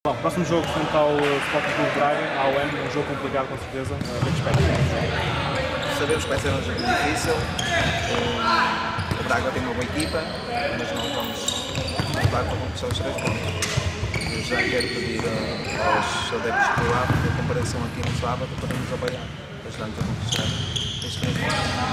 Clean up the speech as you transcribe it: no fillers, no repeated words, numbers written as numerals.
Bom, próximo jogo frente ao Sporting Clube de Braga, ao M, um jogo complicado com certeza. O que expectas? Sabemos que vai ser um jogo difícil. O Braga tem uma boa equipa, mas nós vamos lutar para conquistar os 3 pontos. Eu já quero pedir aos adeptos do Ave que compareçam aqui no sábado para nos apoiar, ajudando a conquistar estes 3 pontos.